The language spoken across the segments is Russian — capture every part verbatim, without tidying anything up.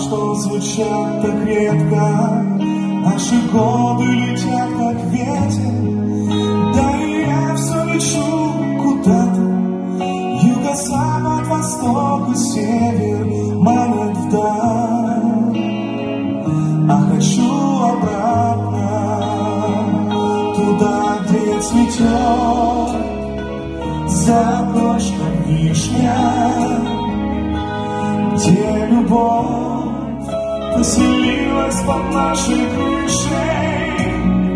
что звучат так редко. Наши годы летят, как ветер. Да и я все лечу куда-то. Юго-запад, восток и север манят вдаль. А хочу обратно, туда, где цветет за окошком вишня, где любовь поселилась под нашей крышей,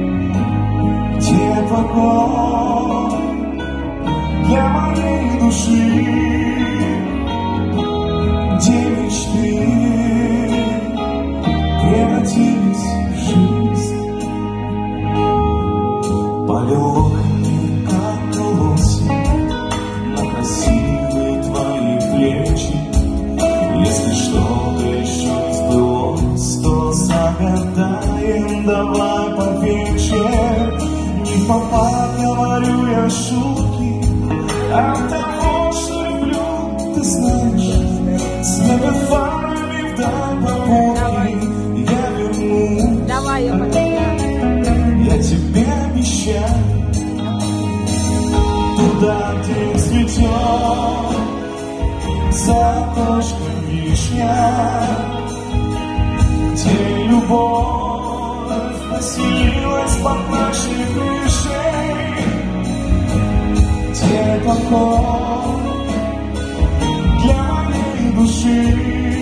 где покой для моей души, где мечты превратились в жизнь. Полилоконье, как колосья, на красивые твои плечи. Если что-то еще не сбылось, то загадаем, давай под вечер. Не в попад говорю я шутки, от того, что люблю, ты знаешь, с небофарами вдаль попутки я вернусь. Давай, я Я тебе обещаю, туда, где цветет за окошком вишня, где любовь поселилась под нашей крышей, где покой для моей души,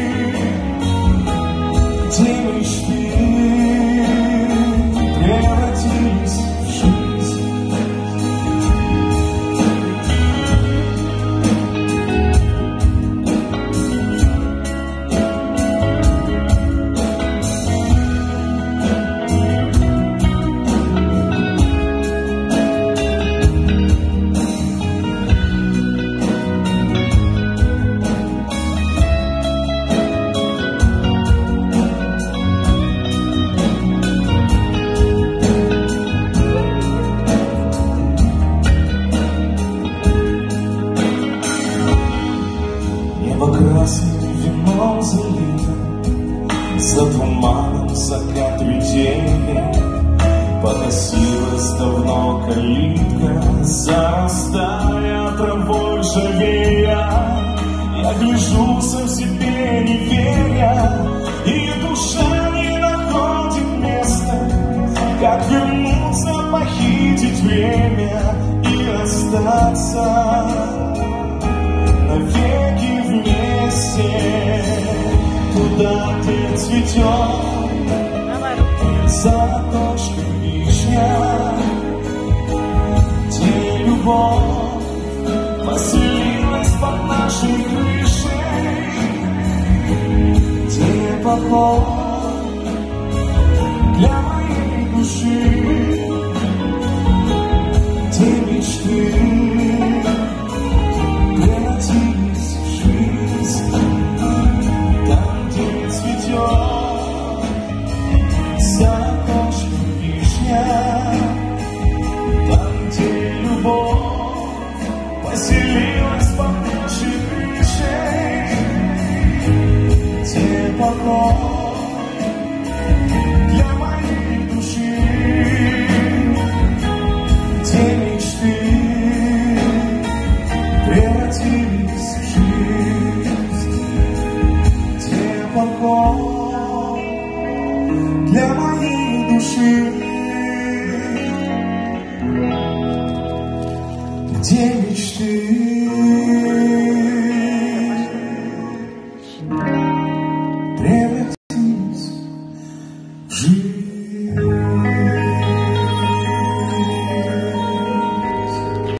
где мечты превратились в жизнь. Красным вином залито, за туманом закат видения. Покосилась давно калитка, зарастая травой ржавея. Я гляжу сам себе, не веря, и душа не находит места. Как вернуться, похитить время и остаться навеки вместе, туда, где цветет за окошком вишня, где любовь поселилась под нашей крышей, где покой для моей души, где мечты превратились в жизнь. Там, где цветет за окошком вишня, там, где любовь поселилась под нашей крышей, где покой